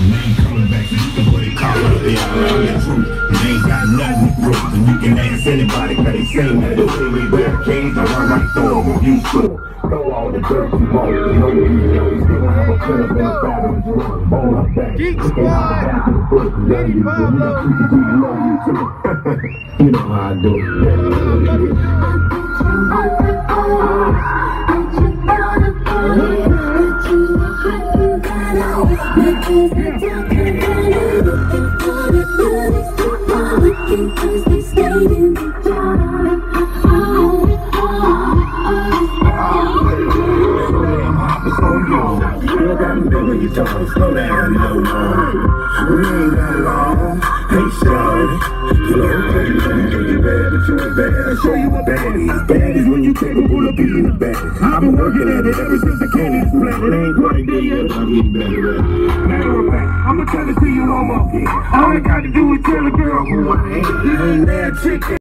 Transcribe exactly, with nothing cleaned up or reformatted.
and I ain't coming back, so you can put it call up. Yeah, I'm the truth, and they ain't got nothing to prove. And you can ask anybody, cause they say that. The way we barricades, I run right through them, you sure. Throw all the dirt you want, you know you know. You still have a clip in the battery drum. Ball up back, Geek Squad, Diddy Pablo. You know how I do it. You don't slow down, no more. We ain't that long. Hey, shawty, you know, you bad, but you ain't bad. I show you what bad is. Bad is when you capable of being the best. I've been working at it ever since I came to this planet. It ain't quite there yet, but I'm getting better at it. Matter of fact, I'ma tell it to you one more. All I gotta do is tell a girl who I am. You ain't that chick.